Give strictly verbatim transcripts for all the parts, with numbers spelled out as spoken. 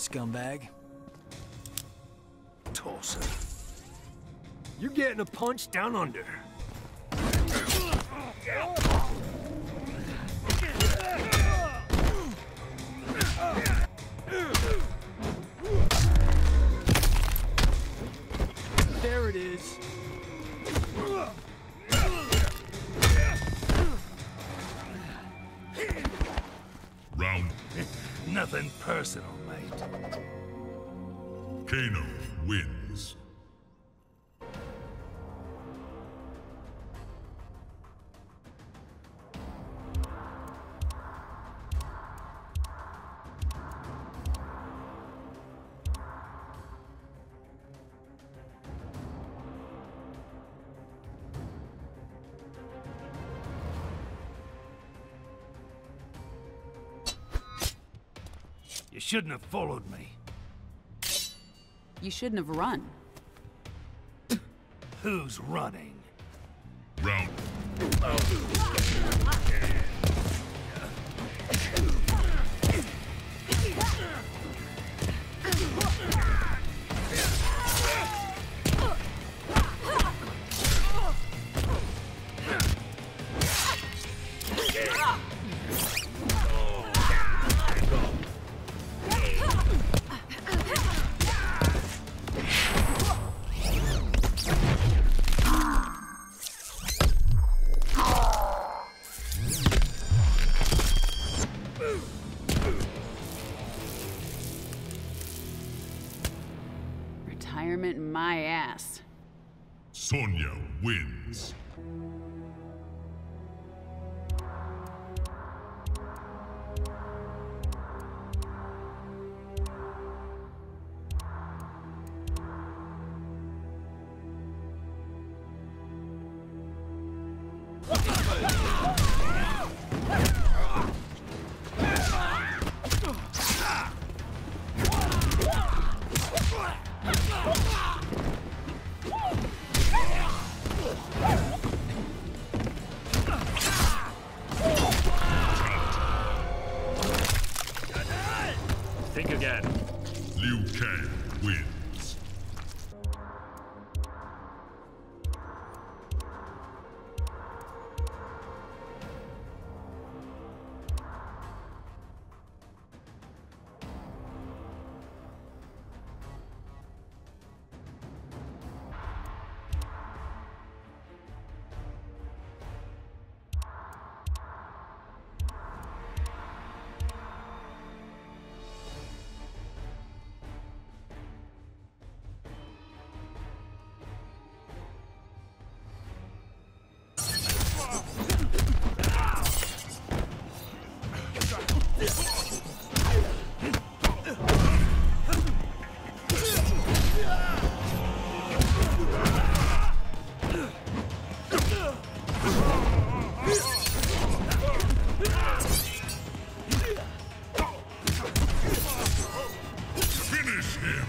scumbag. Toss her. You're getting a punch down under. There it is. Round. Nothing personal, mate. Kano wins. You shouldn't have followed me. You shouldn't have run. Who's running? Round. Retirement my ass. Sonya wins. Think again. Liu Kang wins. Finish him.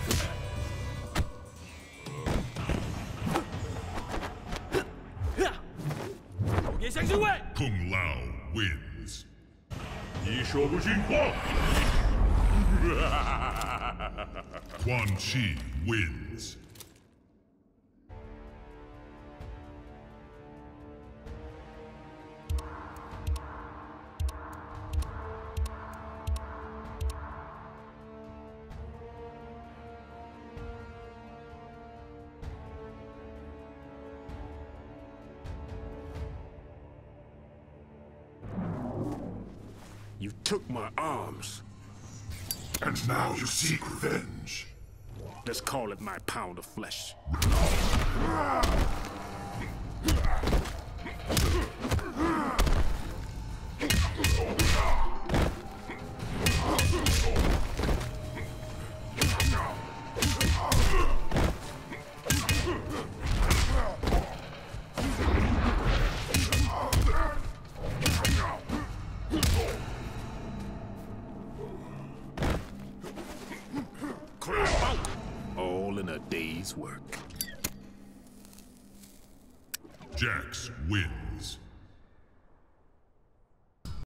Kung Lao wins. 你说不进话。Quan Chi wins. You took my arms. And now you seek revenge. Let's call it my pound of flesh. All in a day's work. Jax wins.